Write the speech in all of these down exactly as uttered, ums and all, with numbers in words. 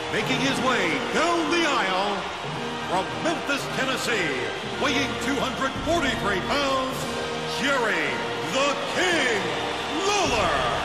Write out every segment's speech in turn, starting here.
Making his way down the aisle from Memphis, Tennessee, weighing two hundred forty-three pounds, Jerry the King Lawler.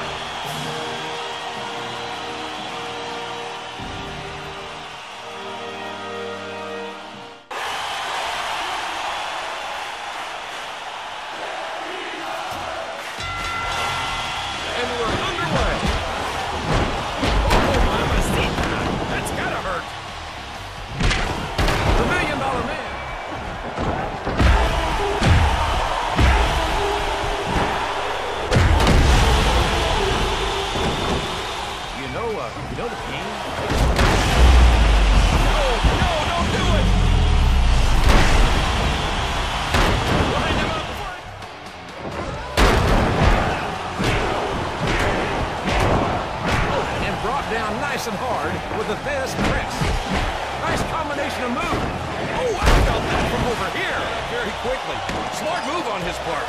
Nice and hard with the best press. Nice combination of moves. Oh, I felt that from over here very quickly. Smart move on his part.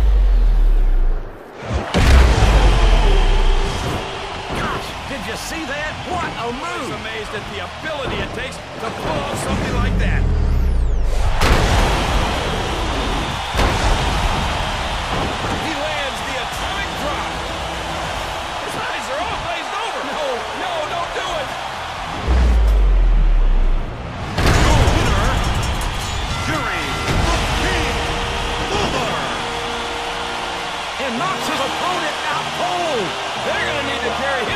Gosh, did you see that? What a move! I'm amazed at the ability it takes to pull off something like that. He lands the atomic drop. His eyes are all glazed over. No, no, don't do it. Your winner, Jerry the King Lawler. And knocks his opponent out cold. They're going to need to carry him